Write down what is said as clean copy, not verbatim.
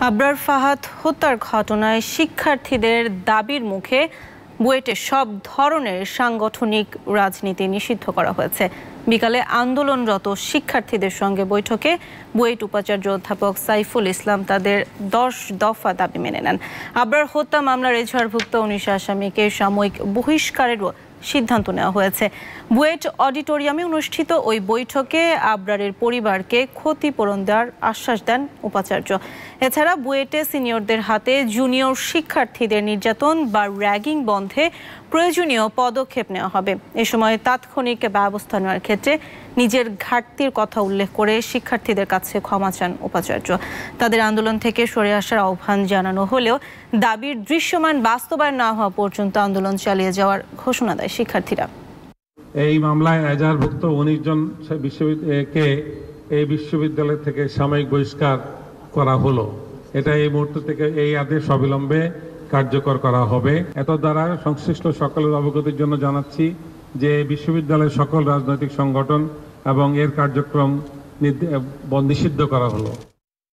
আবরার ফাহাদ হত্যার ঘটনায় শিক্ষার্থীদের দাবির মুখে বুয়েটে সব ধরনের সাংগঠনিক রাজনীতি নিষিদ্ধ করা হয়েছে। বিকালে আন্দোলনরত শিক্ষার্থীদের সঙ্গে বৈঠকে বুয়েট উপাচার্য অধ্যাপক সাইফুল ইসলাম তাদের 10 দফা দাবি মেনে নেন। আবরার হত্যা মামলার এজাহারভুক্ত 19 আসামিকে সাময়িক বহিষ্কারেরও সিদ্ধান্ত নেওয়া হয়েছে। বুয়েট অডিটোরিয়ামে অনুষ্ঠিত ওই বৈঠকে আবরারের পরিবারকে ক্ষতিপূরণ দেওয়ার আশ্বাস দেন উপাচার্য। এছাড়া বুয়েটে সিনিয়রদের হাতে জুনিয়র শিক্ষার্থীদের নির্যাতন বা র্যাগিং বন্ধে প্রয়োজনীয় পদক্ষেপ নেওয়া হবে। এ সময় তাৎক্ষণিক ব্যবস্থা নেওয়ার ক্ষেত্রে নিজের ঘাটতির কথা উল্লেখ করে শিক্ষার্থীদের কাছে ক্ষমা চান উপাচার্য। তাদের আন্দোলন থেকে সরে আসার আহ্বান জানানো হলেও দাবির দৃশ্যমান বাস্তবায়ন না হওয়া পর্যন্ত আন্দোলন চালিয়ে যাওয়ার ঘোষণা দেয় শিক্ষার্থীরা। এই মামলায় এজাহারভুক্ত 19 জন এই বিশ্ববিদ্যালয় থেকে সাময়িক বহিষ্কার করা হলো। এটা এই মুহূর্ত থেকে এই আদেশ অবিলম্বে কার্যকর করা হবে। এত দ্বারা সংশ্লিষ্ট সকলের অবগতির জন্য জানাচ্ছি যে বিশ্ববিদ্যালয়ের সকল রাজনৈতিক সংগঠন এবং এর কার্যক্রম নিষিদ্ধ করা হলো।